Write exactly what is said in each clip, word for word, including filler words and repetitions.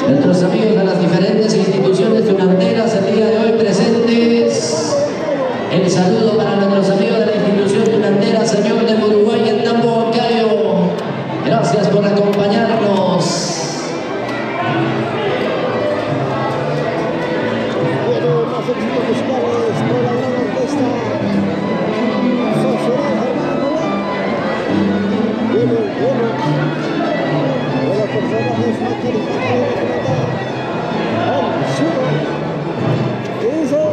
nuestros amigos de las diferentes instituciones tunanteras el día de hoy presentes. El saludo para nuestros amigos de la institución tunantera, señor de Uruguay en Tambo Huancayo. Gracias por acompañarnos. Bueno, los éxitos musicales con la gran orquesta Sociedad Germán Roland. Bueno, bueno, de los personajes más carismáticos de la plata, el Chulo, que dice...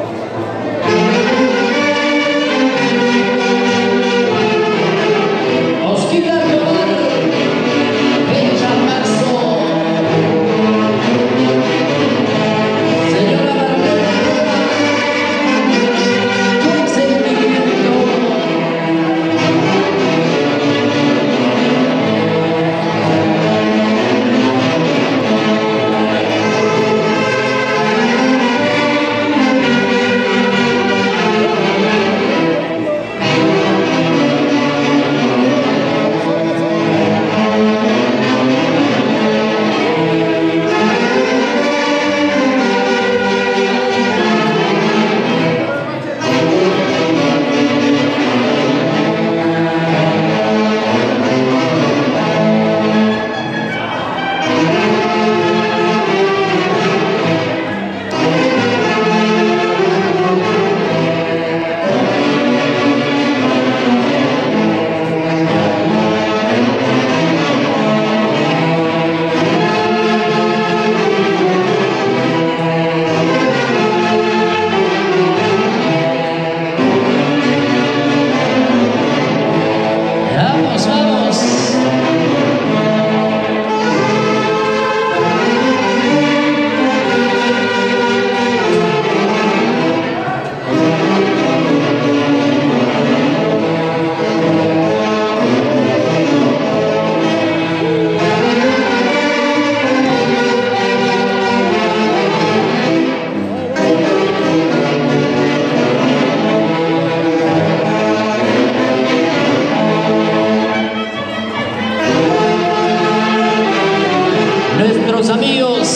Nuestros amigos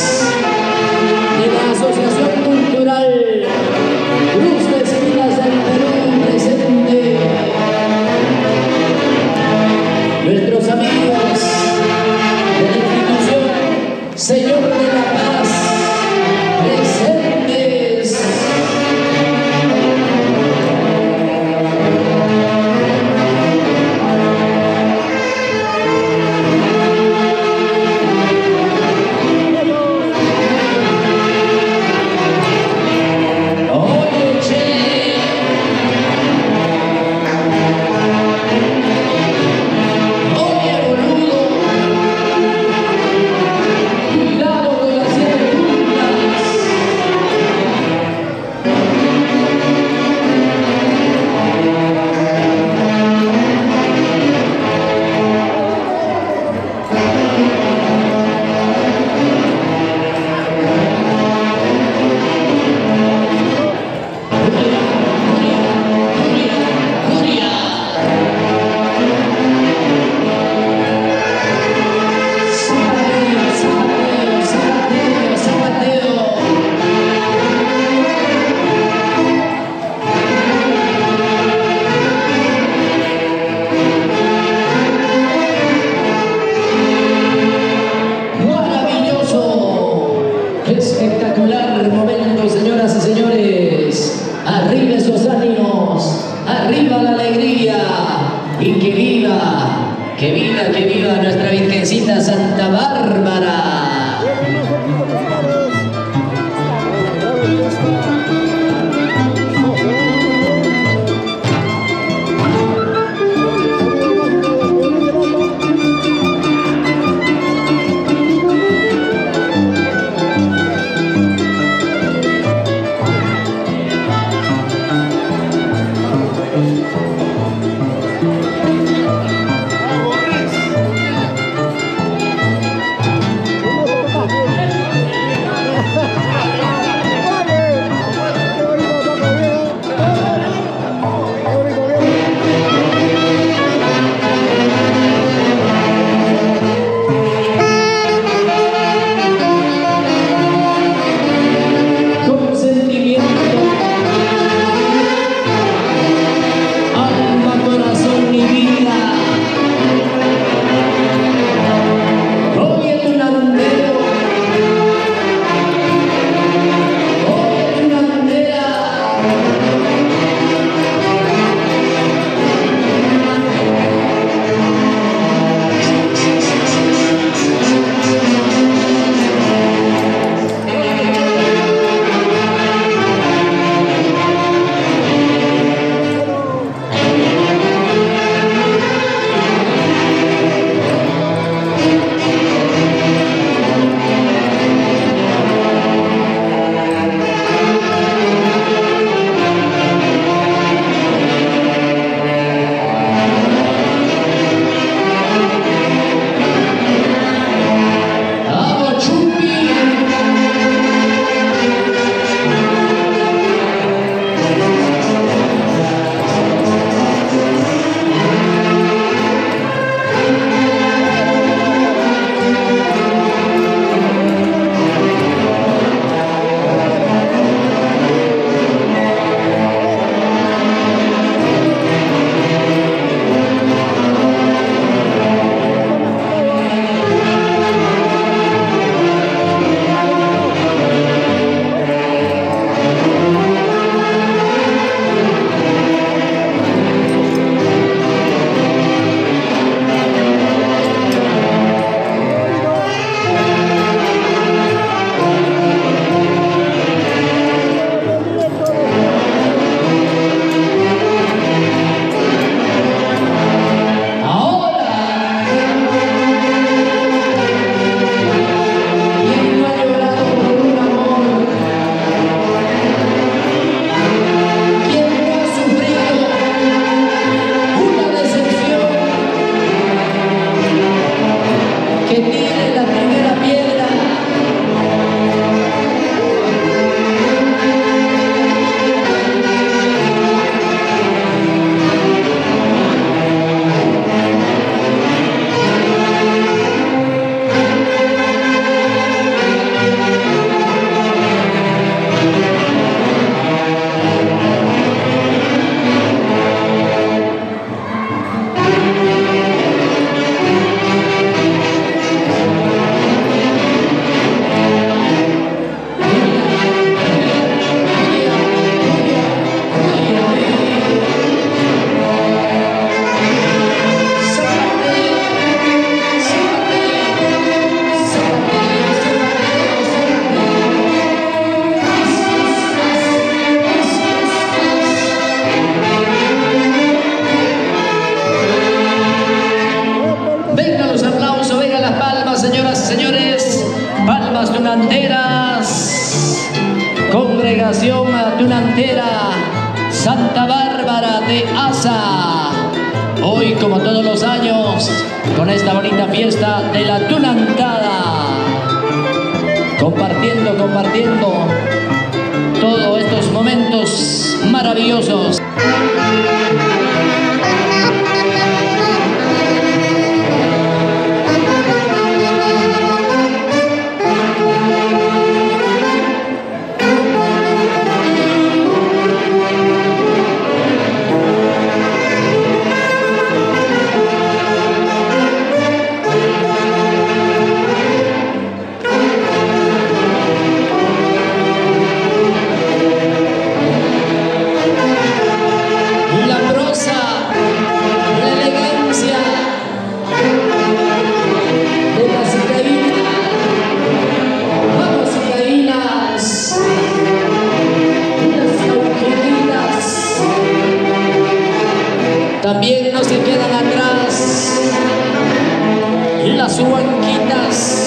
de la Asociación Cultural Cruz de Espinas del Perú presente. Nuestros amigos de la institución Señor de la Paz presentes. Espectacular momento, señoras y señores. Arriba esos ánimos, arriba la alegría y que viva, que viva, que viva nuestra Virgencita Santa Bárbara. Federación Tunantera Santa Bárbara de Asa. Hoy, como todos los años, con esta bonita fiesta de la Tunantada. Compartiendo, compartiendo todos estos momentos maravillosos. También no se quedan atrás las huanquitas.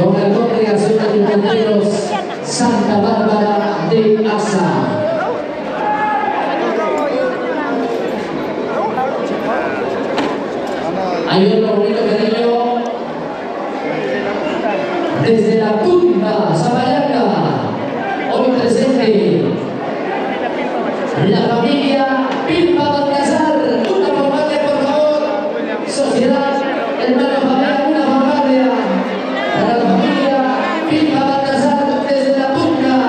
con la congregación de infanteros Santa Bárbara de Asa. Hay otro bonito cariño desde la tumba Zapallarca, hoy presente la familia Pilpa Balcazar. Una vanguardia, por favor, sociedad, hermano familia, una vanguardia para la familia Pilpa Balcazar desde la tumba.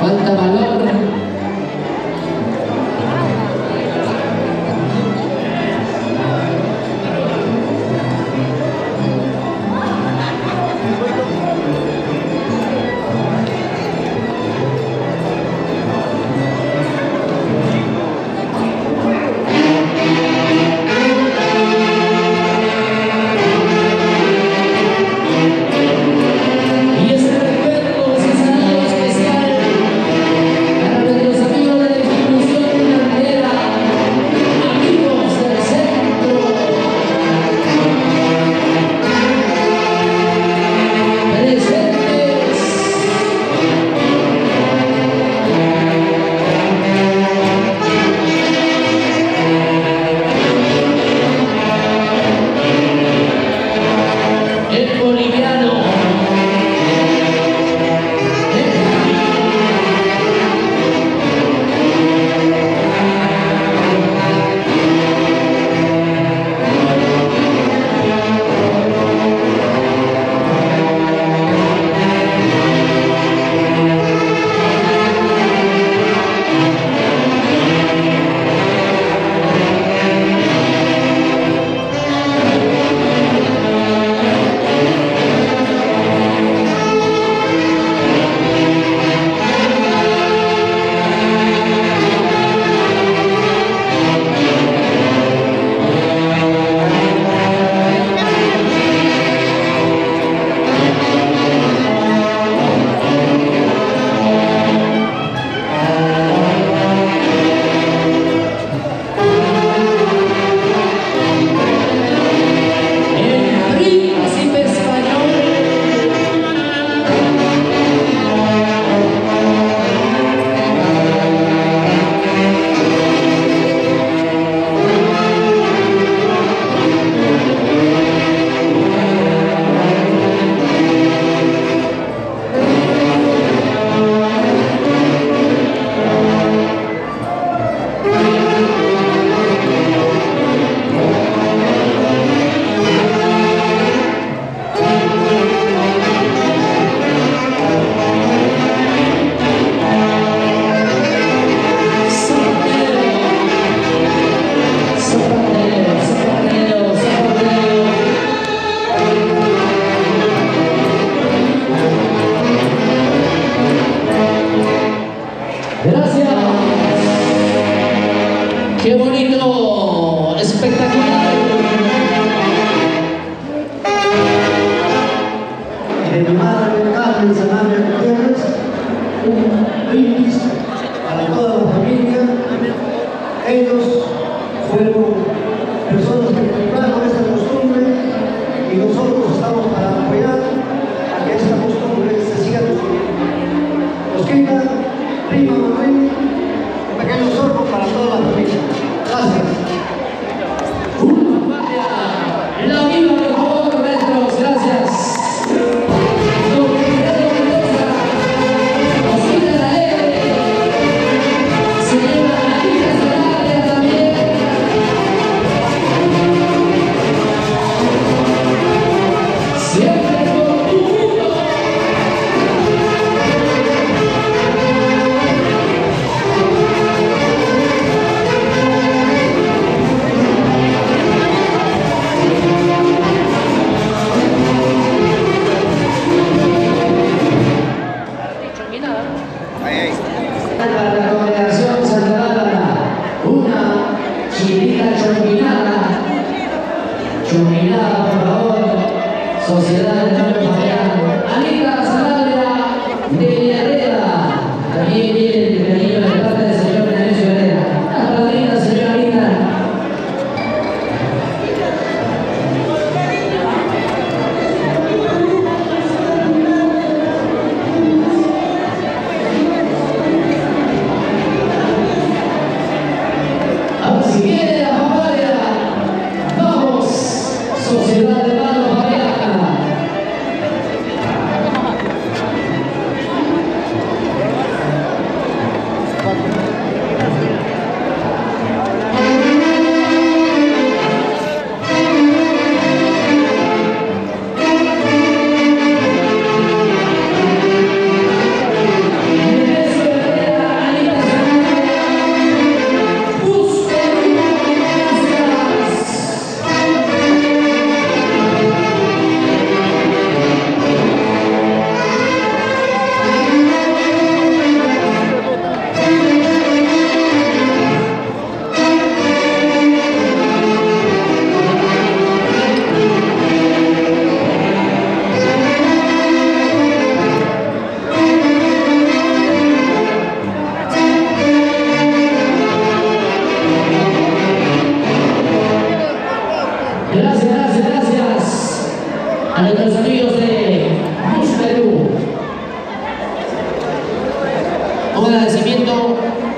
falta valor. ¡Qué bonito! ¡Espectacular! De mi madre Carmen Sanabria Gutiérrez, un brindis para toda la familia. Ellos fueron personas que cultivaron esta costumbre y nosotros estamos para apoyar a que esta costumbre se siga difundiendo. Osquita, prima Manuel, un pequeño sorbo para toda la familia. Gracias. ¡La viva, por favor, maestros! ¡Gracias! Se lleva a la hija Sanabria también.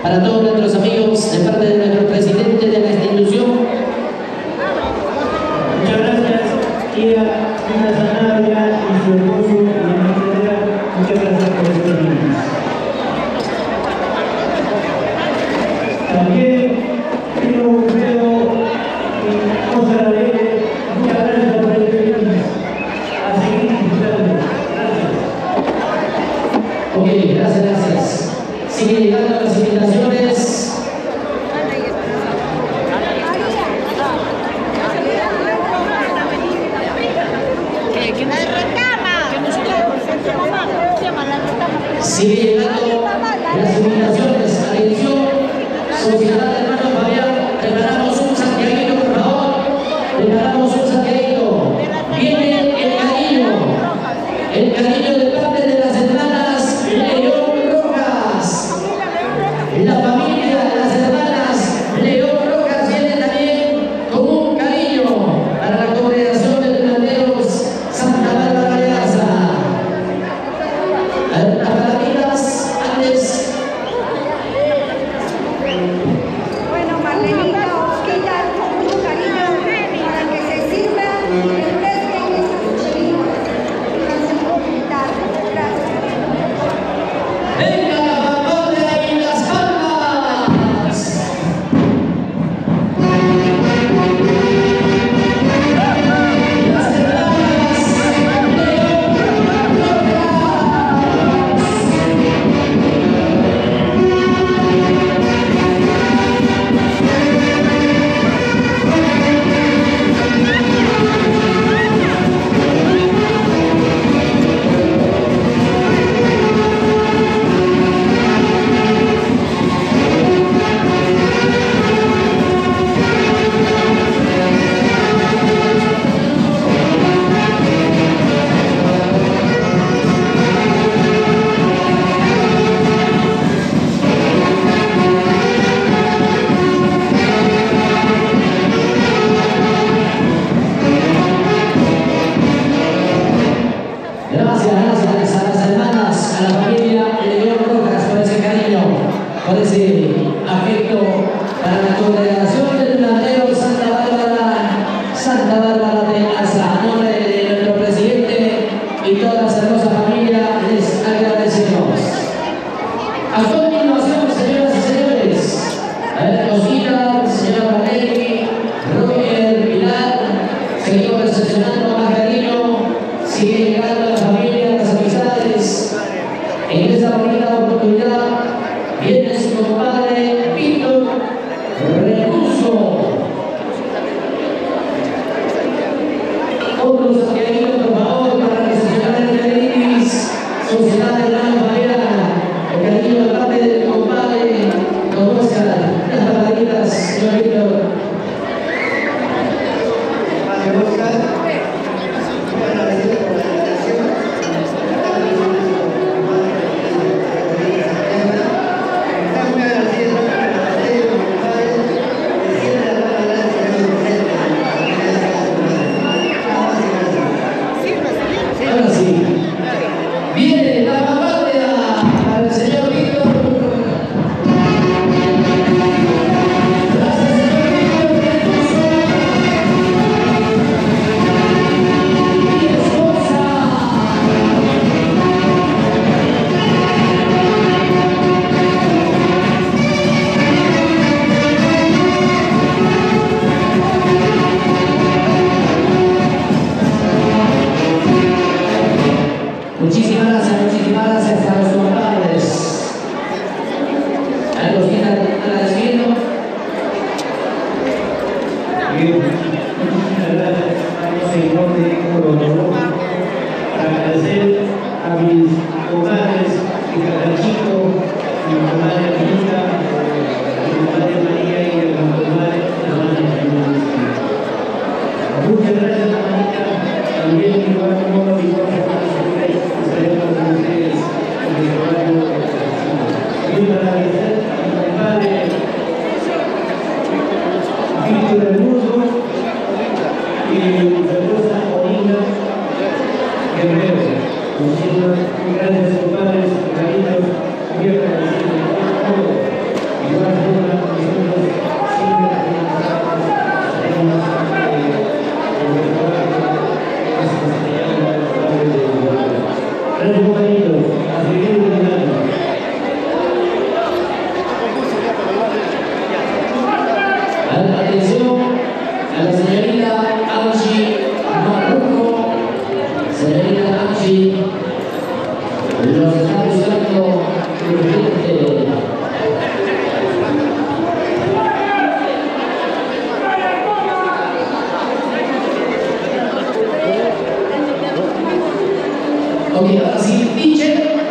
para todos nuestros amigos de parte de nuestro presidente de la institución. Muchas gracias, tía Ana Sanabria y su esposo, muchas gracias por estos niños. También quiero veo José Alegre, muchas gracias por este niño. A seguir disfrutando. Gracias. Ok, gracias, gracias. Sigue llegando las invitaciones. Sigue llegando las invitaciones. Atención, Sociedad de Hermanos Fabián, preparamos un santiaguito, por favor. Preparamos un santiaguito. Viene el cariño, el cariño de parte de las hermanas León Rojas. La familia de las hermanas León Rojas viene también con un cariño para la congregación de Delanteros Santa Bárbara de Asa. Algunas palabritas antes. Bueno, Marlenita, Osquita, con mucho cariño para que se sirva y refresquen estas cuchillitas. Gracias. ¡Venga la vanguardia y las palmas! Las hermanas León Gracias, gracias a las hermanas, a la familia León Rojas por ese cariño, por ese afecto para la congregación del Delanteros Santa Bárbara, Santa Bárbara de Asa. A nombre de nuestro presidente y toda la hermosa familia les agradecemos. A continuación, señoras y señores, a ver, Osquita, señora Valeri, Roger, Pilar, seguimos recepcionando más cariño, sigue llegando la familia, las amistades. En esta bonita oportunidad viene su compadre Víctor Recurso. Otros santiaguinos, por favor, para recepcionar el cariño, Sociedad de Hermanos Fabián. El cariño de parte del compadre Don Oscar. Las palabras, señor Víctor. Padre Oscar, muy agradecido por la invitación. Está muy agradecido por el paseo, mi padre, de siempre la palabra del Señor presente. Ahora sí. Viene la vanguardia para el señor Víctor. Gracias, señor Víctor Recurso. Y esposa. Muchísimas gracias, muchísimas gracias a los compadres. A los que están agradeciendo. Bien, muchísimas gracias a los señores por los honores. Agradecer a mis comadres, mi Carachito, mi comadre Anita, mi comadre María y a mi comadre hermana. Muchas gracias, hermanita. También mi hermano Moro y Jorge, estaremos con ustedes en el barrio. Y agradecer a mi compadre Víctor Hermoso y mi esposa Olina Guerrero. Muchísimas gracias, compadres, cariños, muy agradecidos por todo. Los está buscando urgente. Ok, ahora sí, pinche.